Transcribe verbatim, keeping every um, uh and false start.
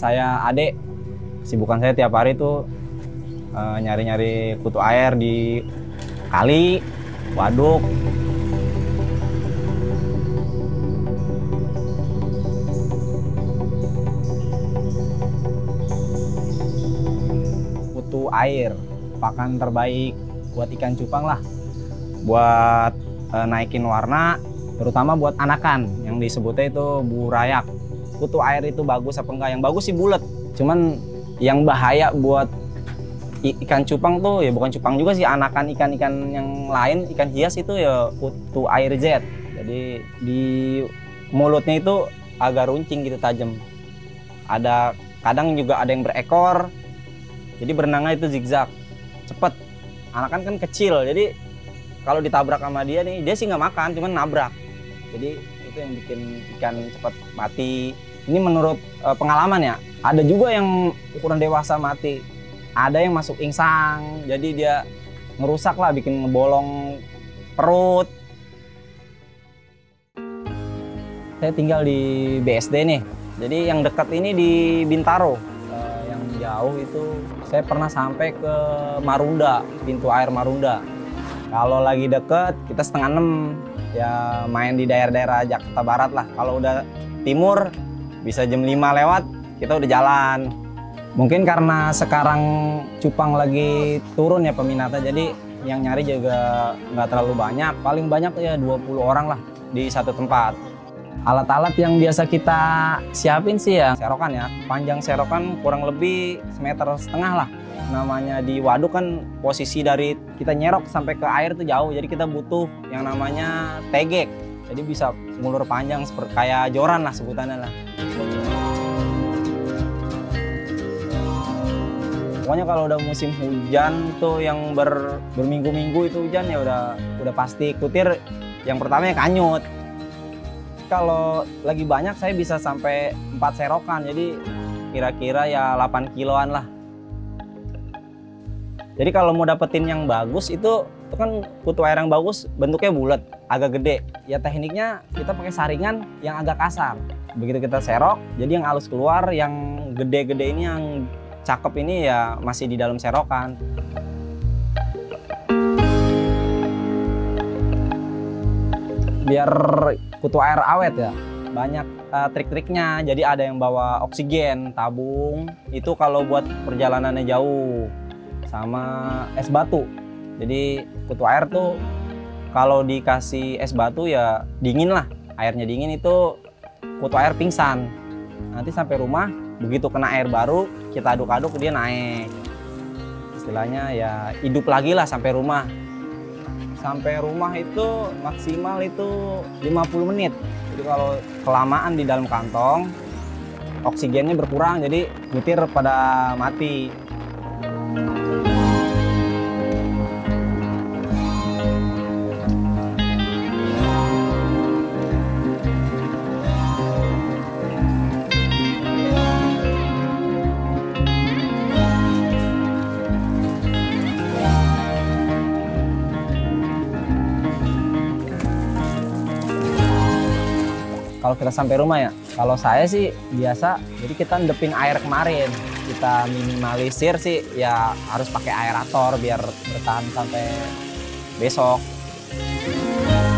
saya Ade, kesibukan saya tiap hari tuh nyari-nyari uh, kutu air di kali, waduk. Kutu air, pakan terbaik buat ikan cupang lah, buat uh, naikin warna, terutama buat anakan yang disebutnya itu burayak. Kutu air itu bagus apa enggak? Yang bagus sih bulat, cuman yang bahaya buat ikan cupang tuh ya bukan cupang juga sih, anakan ikan-ikan yang lain, ikan hias itu ya kutu air Z. Jadi di mulutnya itu agak runcing gitu, tajam. Ada kadang juga ada yang berekor, jadi berenangnya itu zigzag, cepet. Anakan kan kecil, jadi kalau ditabrak sama dia nih, dia sih nggak makan, cuman nabrak. Jadi itu yang bikin ikan cepet mati. Ini menurut uh, pengalaman ya, ada juga yang ukuran dewasa mati. Ada yang masuk insang, jadi dia ngerusak lah, bikin ngebolong perut. Saya tinggal di B S D nih, jadi yang dekat ini di Bintaro. Uh, yang jauh itu saya pernah sampai ke Marunda, pintu air Marunda. Kalau lagi deket, kita setengah enam, ya main di daerah-daerah Jakarta Barat lah. Kalau udah timur, bisa jam lima lewat, kita udah jalan. Mungkin karena sekarang cupang lagi turun ya peminatnya, jadi yang nyari juga nggak terlalu banyak. Paling banyak ya dua puluh orang lah di satu tempat. Alat-alat yang biasa kita siapin sih ya serokan ya. Panjang serokan kurang lebih semeter setengah lah. Namanya di waduk kan posisi dari kita nyerok sampai ke air tuh jauh, jadi kita butuh yang namanya tegek. Jadi bisa ngulur panjang seperti kayak joran lah sebutannya lah. Pokoknya kalau udah musim hujan tuh yang ber, berminggu-minggu itu hujan ya udah udah pasti kutir yang pertama ya kanyut. Kalau lagi banyak saya bisa sampai empat serokan, jadi kira-kira ya delapan kiloan lah. Jadi kalau mau dapetin yang bagus itu, itu kan kutu air yang bagus bentuknya bulat, agak gede. Ya tekniknya kita pakai saringan yang agak kasar. Begitu kita serok, jadi yang halus keluar, yang gede-gede ini, yang cakep ini ya masih di dalam serokan. Biar kutu air awet ya, banyak uh, trik-triknya. Jadi ada yang bawa oksigen, tabung, itu kalau buat perjalanannya jauh. Sama es batu. Jadi kutu air tuh kalau dikasih es batu ya dingin lah, airnya dingin itu kutu air pingsan. Nanti sampai rumah, begitu kena air baru, kita aduk-aduk dia naik. Istilahnya ya hidup lagi lah sampai rumah. Sampai rumah itu maksimal itu lima puluh menit. Jadi kalau kelamaan di dalam kantong, oksigennya berkurang, jadi butir pada mati. Kalau kita sampai rumah ya, kalau saya sih biasa, jadi kita ndepin air kemarin, kita minimalisir sih ya harus pakai aerator biar bertahan sampai besok.